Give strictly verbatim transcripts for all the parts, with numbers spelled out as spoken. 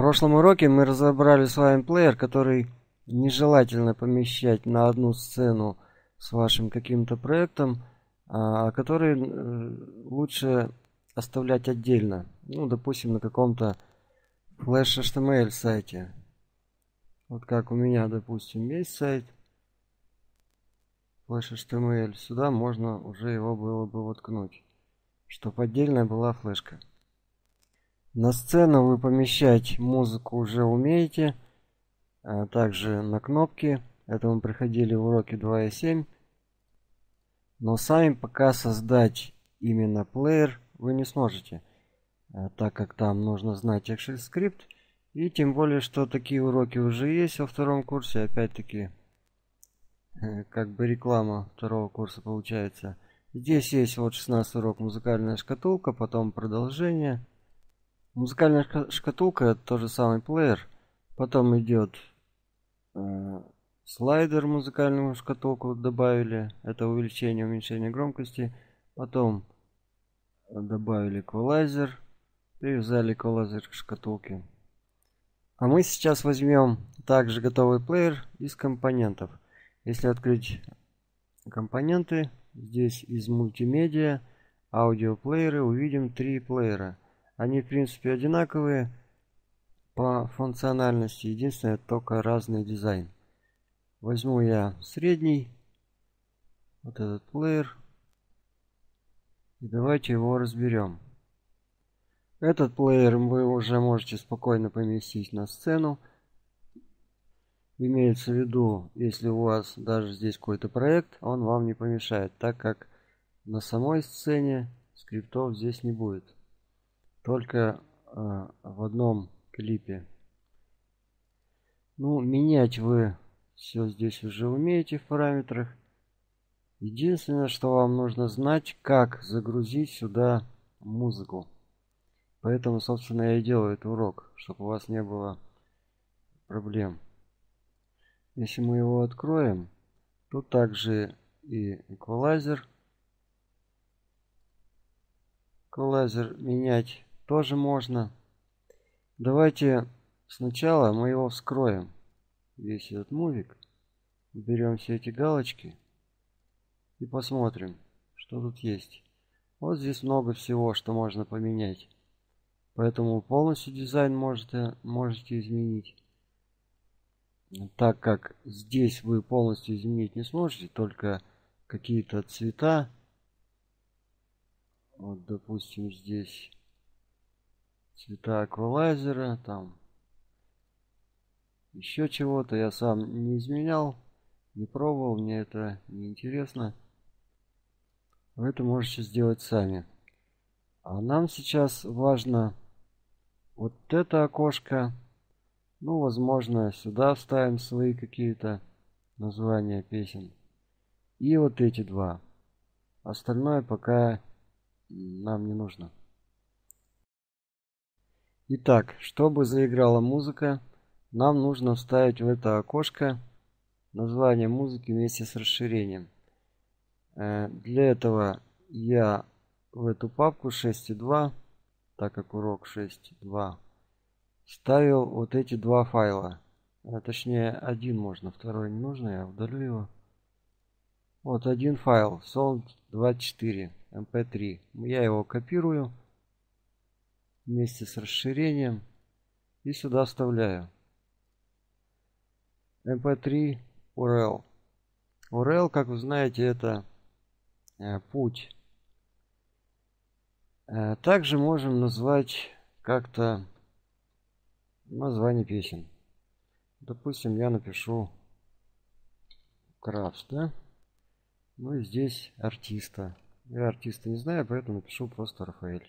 прошлом уроке мы разобрали с вами плеер, который нежелательно помещать на одну сцену с вашим каким-то проектом, а который лучше оставлять отдельно. Ну, допустим, на каком-то флеш эйч ти эм эль сайте. Вот как у меня, допустим, есть сайт флеш эйч ти эм эль. Сюда можно уже его было бы воткнуть, чтобы отдельная была флешка. На сцену вы помещать музыку уже умеете, а также на кнопки. Это мы проходили в уроке два и семь. Но сами пока создать именно плеер вы не сможете, так как там нужно знать ExcelScript. И тем более, что такие уроки уже есть во втором курсе. Опять-таки, как бы реклама второго курса получается. Здесь есть вот шестнадцатый урок музыкальная шкатулка, потом продолжение. Музыкальная шкатулка это тот же самый плеер. Потом идет э, слайдер музыкальную шкатулку добавили. Это увеличение, уменьшение громкости. Потом добавили эквалайзер. Привязали эквалайзер к шкатулке. А мы сейчас возьмем также готовый плеер из компонентов. Если открыть компоненты, здесь из мультимедиа, аудиоплееры, увидим три плеера. Они в принципе одинаковые по функциональности, единственное только разный дизайн. Возьму я средний, вот этот плеер, и давайте его разберем. Этот плеер вы уже можете спокойно поместить на сцену. Имеется в виду, если у вас даже здесь какой-то проект, он вам не помешает, так как на самой сцене скриптов здесь не будет. Только э, в одном клипе. Ну, менять вы все здесь уже умеете в параметрах. Единственное, что вам нужно знать, как загрузить сюда музыку. Поэтому, собственно, я и делаю этот урок, чтобы у вас не было проблем. Если мы его откроем, тут также и эквалайзер. Эквалайзер менять тоже можно. Давайте сначала мы его вскроем. Весь этот мувик. Берем все эти галочки и посмотрим, что тут есть. Вот здесь много всего, что можно поменять. Поэтому полностью дизайн можете, можете изменить. Так как здесь вы полностью изменить не сможете, только какие-то цвета. Вот, допустим, здесь цвета эквалайзера, там еще чего-то. Я сам не изменял, не пробовал, мне это не интересно. Вы это можете сделать сами. А нам сейчас важно вот это окошко. Ну, возможно, сюда вставим свои какие-то названия песен. И вот эти два. Остальное пока нам не нужно. Итак, чтобы заиграла музыка, нам нужно вставить в это окошко название музыки вместе с расширением. Для этого я в эту папку шесть и два, так как урок шесть и два, ставил вот эти два файла. А точнее, один можно, второй не нужно, я удалю его. Вот один файл, sound двадцать четыре эм пэ три. Я его копирую вместе с расширением и сюда вставляю. эм пэ три ю ар эл. ю ар эл, как вы знаете, это э, путь. Э, также можем назвать как-то название песен. Допустим, я напишу Крафт, да? Ну и здесь артиста. Я артиста не знаю, поэтому напишу просто Рафаэль.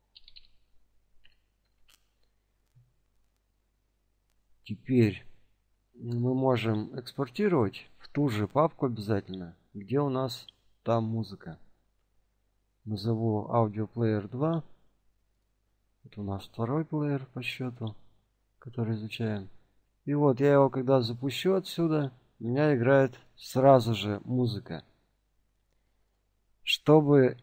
Теперь мы можем экспортировать в ту же папку обязательно, где у нас там музыка. Назову аудиоплеер два. Это у нас второй плеер по счету, который изучаем. И вот я его когда запущу отсюда, у меня играет сразу же музыка. Чтобы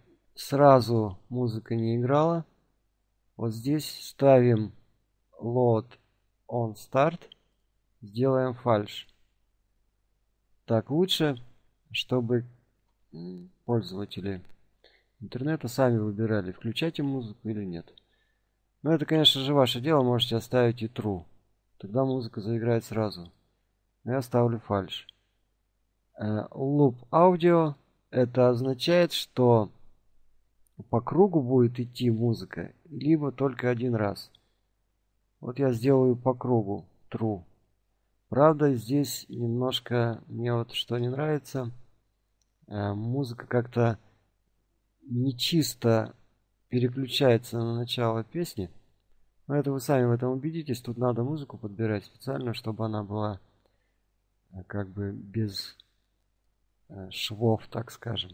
сразу музыка не играла, вот здесь ставим load on start сделаем фальш. Так лучше, чтобы пользователи интернета сами выбирали, включать им музыку или нет. Но это, конечно же, ваше дело. Можете оставить и true. Тогда музыка заиграет сразу. Но я ставлю фальш. Loop audio. Это означает, что по кругу будет идти музыка, либо только один раз. Вот я сделаю по кругу true. Правда, здесь немножко мне вот что не нравится. Музыка как-то не чисто переключается на начало песни. Но это вы сами в этом убедитесь. Тут надо музыку подбирать специально, чтобы она была как бы без швов, так скажем.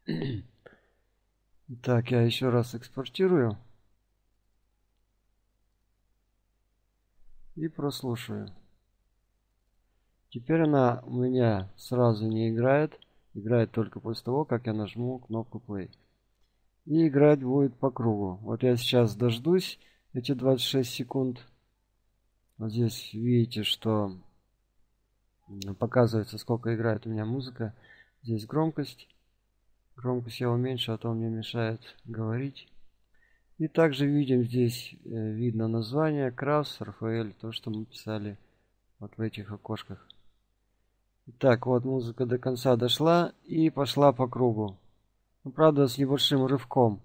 Так, я еще раз экспортирую. И прослушаю. Теперь она у меня сразу не играет. Играет только после того, как я нажму кнопку play. И играть будет по кругу. Вот я сейчас дождусь эти двадцать шесть секунд. Вот здесь видите, что показывается, сколько играет у меня музыка. Здесь громкость. Громкость я уменьшу, а то мне мешает говорить. И также видим здесь, видно название Крафс, Рафаэль, то, что мы писали вот в этих окошках. Итак, вот музыка до конца дошла и пошла по кругу. Ну, правда, с небольшим рывком.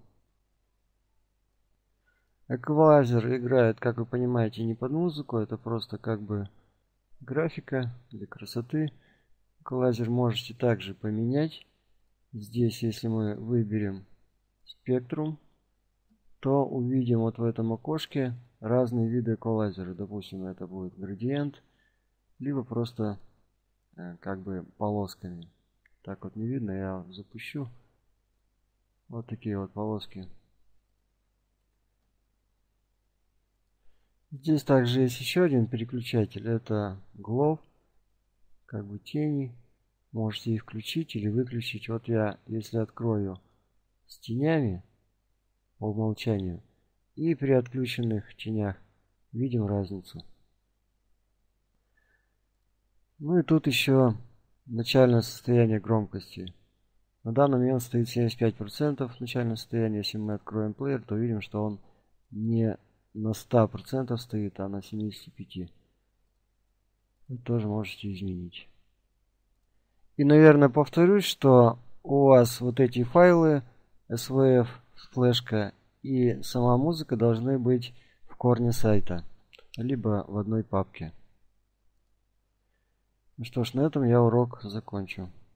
Эквалайзер играет, как вы понимаете, не под музыку. Это просто как бы графика для красоты. Эквалайзер можете также поменять. Здесь, если мы выберем спектрум, то увидим вот в этом окошке разные виды эквалайзера. Допустим, это будет градиент, либо просто как бы полосками. Так вот не видно, я запущу. Вот такие вот полоски. Здесь также есть еще один переключатель. Это Glow, как бы тени. Можете их включить или выключить. Вот я, если открою с тенями по умолчанию, и при отключенных тенях видим разницу. Ну и тут еще начальное состояние громкости. На данный момент стоит семьдесят пять процентов начальное состояние. Если мы откроем плеер, то видим, что он не на сто процентов стоит, а на семьдесят пять процентов. Вы тоже можете изменить. И, наверное, повторюсь, что у вас вот эти файлы эс ви эф, флешка и сама музыка должны быть в корне сайта, либо в одной папке. Ну что ж, на этом я урок закончу.